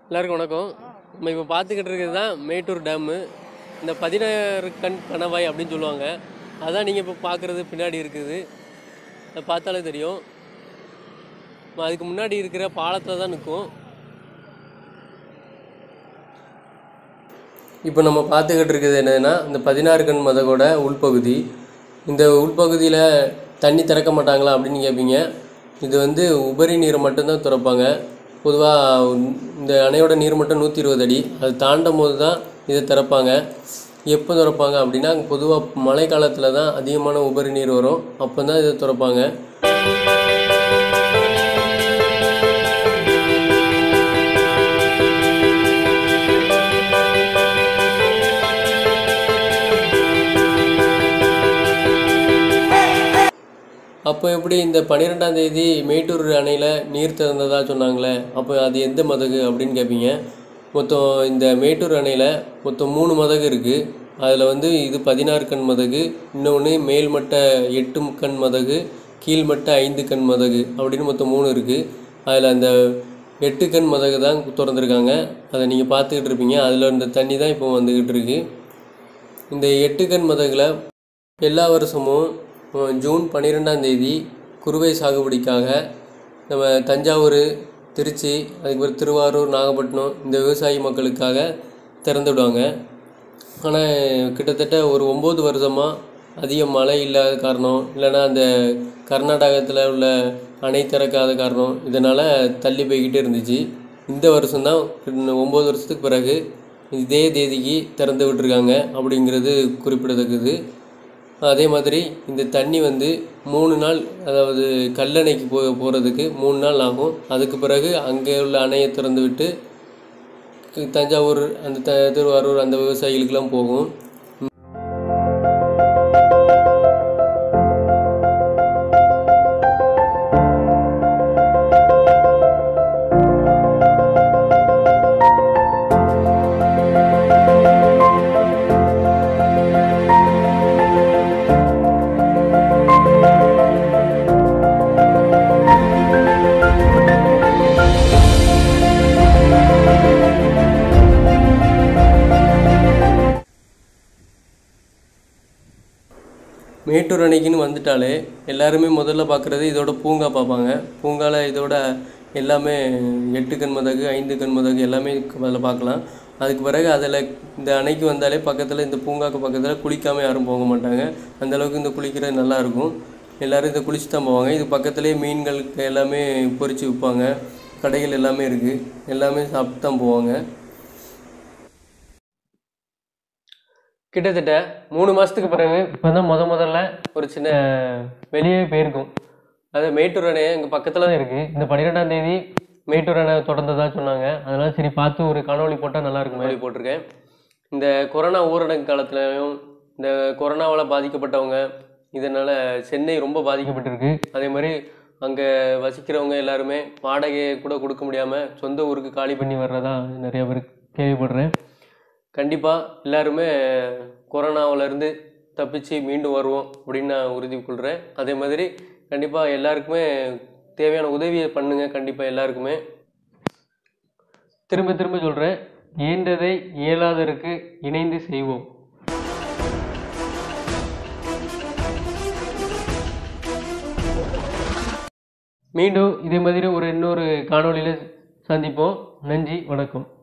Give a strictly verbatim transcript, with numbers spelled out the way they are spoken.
எல்லாருக்கும் வணக்கம். நம்ம இப்போ பார்த்துக்கிட்டு இருக்கிறது தான் மேட்டூர் டேமு. இந்த பதினாறு கண் கணவாய் அப்படின்னு சொல்லுவாங்க. அதான் நீங்கள் இப்போ பார்க்குறது பின்னாடி இருக்குது. அதை பார்த்தாலே தெரியும். அதுக்கு முன்னாடி இருக்கிற பாலத்தில் தான் நிற்கும். இப்போ நம்ம பார்த்துக்கிட்டு இருக்கிறது என்னதுன்னா, இந்த பதினாறு கண் மதகோட உள்பகுதி. இந்த உள்பகுதியில் தண்ணி திறக்க மாட்டாங்களா அப்படின்னு கேட்பீங்க. இது வந்து உபரி நீரை மட்டும்தான் திறப்பாங்க. பொதுவாக இந்த அணையோட நீர் மட்டம் நூற்றி இருபது அடி. அது தாண்டும் போது தான் இதை திறப்பாங்க. எப்போ திறப்பாங்க அப்படின்னா, பொதுவாக மழை காலத்தில் தான் அதிகமான உபரி நீர் வரும். அப்போ தான் இதை திறப்பாங்க. அப்போ எப்படி இந்த பன்னிரெண்டாம் தேதி மேட்டூர் அணையில் நீர் திறந்ததாக சொன்னாங்களே, அப்போ அது எந்த மதகு அப்படின்னு கேட்பீங்க. மொத்தம் இந்த மேட்டூர் அணையில் மொத்தம் மூணு மதகு இருக்குது. அதில் வந்து இது பதினாறு கண் மதகு, இன்னொன்று மேல்மட்ட எட்டு கண் மதகு, கீழ்மட்ட ஐந்து கண் மதகு அப்படின்னு மொத்தம் மூணு இருக்குது. அதில் அந்த எட்டு கண் மதகு தான் திறந்துருக்காங்க. அதை நீங்கள் பார்த்துக்கிட்டு இருப்பீங்க. அதில் இந்த தண்ணி தான் இப்போ வந்துக்கிட்டு இருக்குது. இந்த எட்டு கண் மதகில் எல்லா வருஷமும் ஜூன் பன்னிரெண்டாம் தேதி குறுவை சாகுபடிக்காக நம்ம தஞ்சாவூர், திருச்சி, அதுக்கப்புறம் திருவாரூர், நாகப்பட்டினம் இந்த விவசாயி மக்களுக்காக திறந்து விடுவாங்க. ஆனால் கிட்டத்தட்ட ஒரு ஒம்பது வருஷமாக அதிக மழை இல்லாத காரணம், இல்லைன்னா அந்த கர்நாடகத்தில் உள்ள அணை திறக்காத காரணம், இதனால் தள்ளி போய்கிட்டே இருந்துச்சு. இந்த வருஷம்தான் ஒம்பது வருஷத்துக்கு பிறகு இதே தேதிக்கு திறந்து விட்டுருக்காங்க அப்படிங்கிறது குறிப்பிடத்தக்கது. அதே மாதிரி இந்த தண்ணி வந்து மூணு நாள், அதாவது கல்லணைக்கு போ போகிறதுக்கு மூணு நாள் ஆகும். அதுக்கு பிறகு அங்கே உள்ள அணையை திறந்து விட்டு தஞ்சாவூர், அந்த த திருவாரூர் அந்த விவசாயிகளுக்கெல்லாம் போகும். மேட்டூர் அணைக்குன்னு வந்துட்டாலே எல்லாருமே முதல்ல பார்க்குறது இதோட பூங்கா பார்ப்பாங்க. பூங்காவில் இதோட எல்லாமே எட்டு கண் மதகு, ஐந்து கண் மதகு எல்லாமே அதில் பார்க்கலாம். அதுக்கு பிறகு அதில் இந்த அணைக்கு வந்தாலே பக்கத்தில் இந்த பூங்காக்கு பக்கத்தில் குளிக்காமல் யாரும் போக மாட்டாங்க. அந்தளவுக்கு இந்த குளிக்கிறது நல்லாயிருக்கும். எல்லோரும் இதை குளிச்சு தான் போவாங்க. இது பக்கத்துலேயே மீன்களுக்கு எல்லாமே பொறிச்சு விற்பாங்க. கடைகள் எல்லாமே இருக்குது. எல்லாமே சாப்பிட்டு தான் போவாங்க. கிட்டத்தட்ட மூணு மாதத்துக்கு பிறகு இப்போ தான் முத முதல்ல ஒரு சின்ன வெளியே போயிருக்கும். அது மேட்டூர் அணை எங்கள் பக்கத்தில் தான் இருக்குது. இந்த பன்னிரெண்டாம் தேதி மேட்டூர் அணை தொடர்ந்ததாக சொன்னாங்க. அதனால் சரி பார்த்து ஒரு காணொலி போட்டால் நல்லாயிருக்கும் மாதிரி போட்டிருக்கேன். இந்த கொரோனா ஊரடங்கு காலத்துலையும் இந்த கொரோனாவால் பாதிக்கப்பட்டவங்க, இதனால் சென்னை ரொம்ப பாதிக்கப்பட்டிருக்கு. அதே மாதிரி அங்கே வசிக்கிறவங்க எல்லாருமே வாடகையை கூட கொடுக்க முடியாமல் சொந்த ஊருக்கு காலி பண்ணி வர்றதா நிறைய பேர் கேள்விப்படுறேன். கண்டிப்பாக எல்லாருமே கொரோனாவிலேருந்து தப்பிச்சு மீண்டும் வருவோம் அப்படின்னு நான் உறுதி கொள்கிறேன். அதே மாதிரி கண்டிப்பாக எல்லாருக்குமே தேவையான உதவியை பண்ணுங்கள். கண்டிப்பாக எல்லாருக்குமே திரும்ப திரும்ப சொல்கிறேன், இயன்றதை இயலாதருக்கு இணைந்து செய்வோம். மீண்டும் இதே மாதிரி ஒரு இன்னொரு காணொலியில் சந்திப்போம். நன்றி, வணக்கம்.